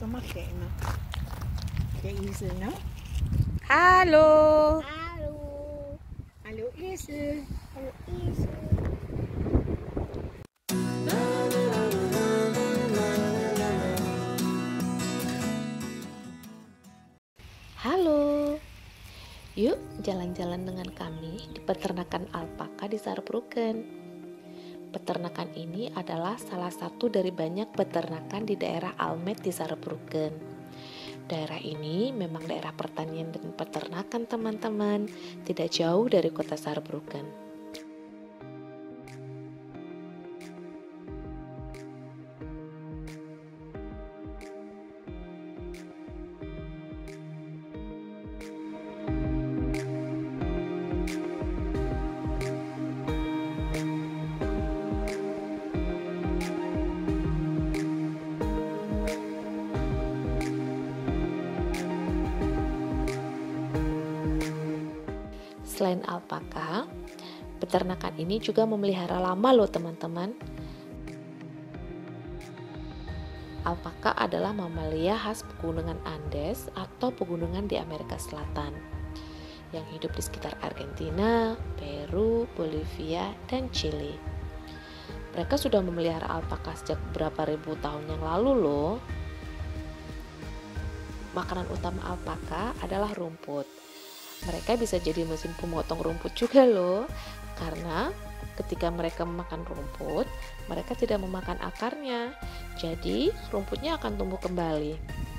什么给呢？给意思呢 Halo. Halo. 还有意思。 Halo Isu. Halo. Yuk jalan-jalan dengan kami di peternakan alpaka di Saarbrücken. Peternakan ini adalah salah satu dari banyak peternakan di daerah Almet di Saarbrücken. Daerah ini memang daerah pertanian dan peternakan teman-teman, tidak jauh dari kota Saarbrücken. Selain alpaka, peternakan ini juga memelihara lama loh teman-teman. Alpaka adalah mamalia khas pegunungan Andes atau pegunungan di Amerika Selatan yang hidup di sekitar Argentina, Peru, Bolivia, dan Chili. Mereka sudah memelihara alpaka sejak beberapa ribu tahun yang lalu loh. Makanan utama alpaka adalah rumput. Mereka bisa jadi mesin pemotong rumput juga loh, karena ketika mereka memakan rumput, mereka tidak memakan akarnya, jadi rumputnya akan tumbuh kembali.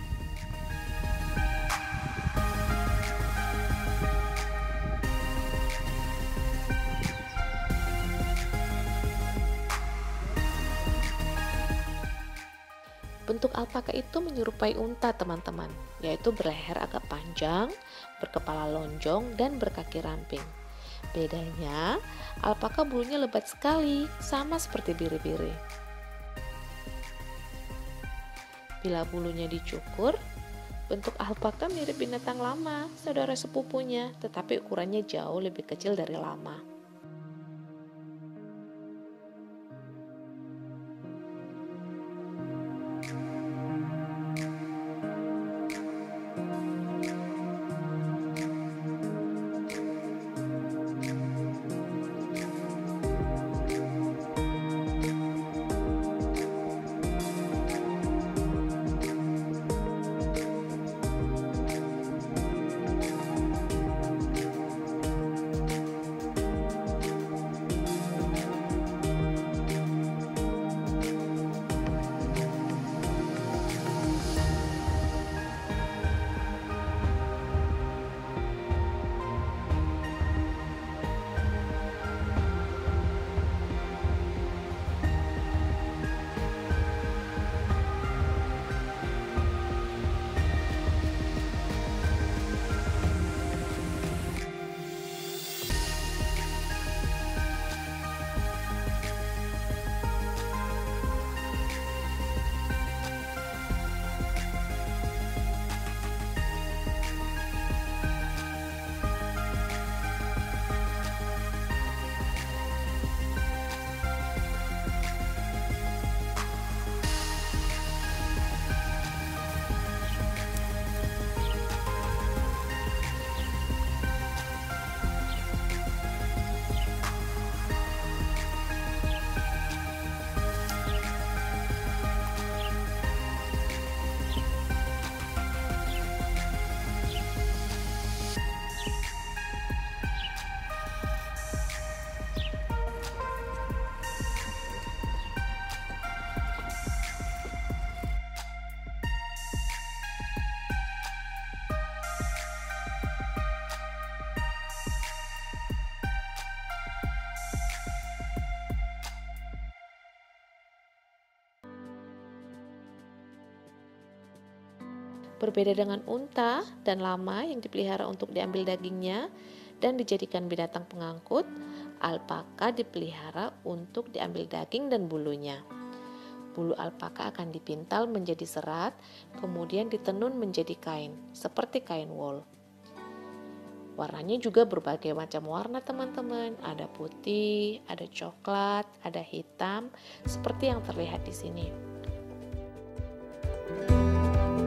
Bentuk alpaka itu menyerupai unta teman-teman, yaitu berleher agak panjang, berkepala lonjong, dan berkaki ramping. Bedanya, alpaka bulunya lebat sekali, sama seperti biri-biri. Bila bulunya dicukur, bentuk alpaka mirip binatang lama, saudara sepupunya, tetapi ukurannya jauh lebih kecil dari lama. Berbeda dengan unta dan lama yang dipelihara untuk diambil dagingnya dan dijadikan binatang pengangkut, alpaka dipelihara untuk diambil daging dan bulunya. Bulu alpaka akan dipintal menjadi serat, kemudian ditenun menjadi kain, seperti kain wol. Warnanya juga berbagai macam warna teman-teman, ada putih, ada coklat, ada hitam, seperti yang terlihat di sini.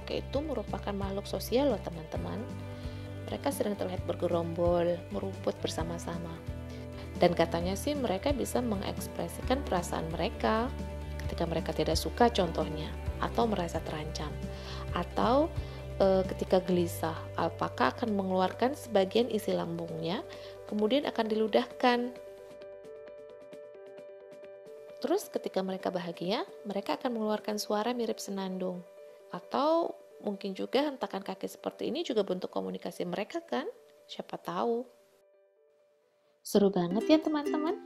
kakek itu merupakan makhluk sosial loh teman-teman. Mereka sering terlihat bergerombol, merumput bersama-sama. Dan katanya sih mereka bisa mengekspresikan perasaan mereka ketika mereka tidak suka contohnya, atau merasa terancam, atau ketika gelisah. Alpaka akan mengeluarkan sebagian isi lambungnya, kemudian akan diludahkan. Terus ketika mereka bahagia, mereka akan mengeluarkan suara mirip senandung. Atau mungkin juga hentakan kaki seperti ini juga bentuk komunikasi mereka kan? Siapa tahu. Seru banget ya teman-teman.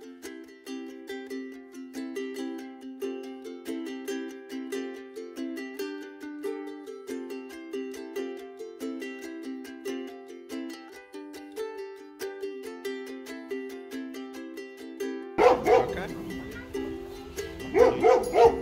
Makan.